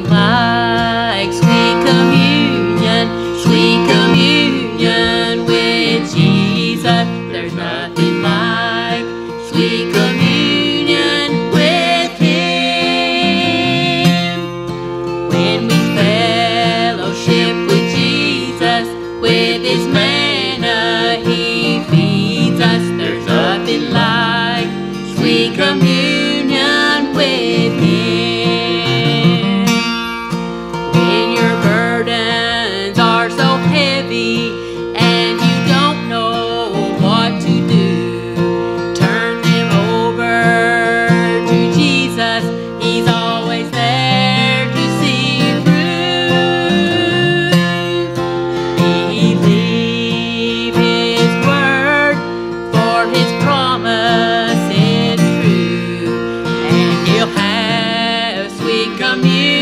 nothing like sweet communion with Jesus. There's nothing like sweet communion with Him. When we fellowship with Jesus, with His manna He feeds us. There's nothing like sweet communion with Him. When your burdens are so heavy and you don't know what to do, turn them over to Jesus. He's always there to see you through. Believe His word, for His promise is true, and He'll have sweet communion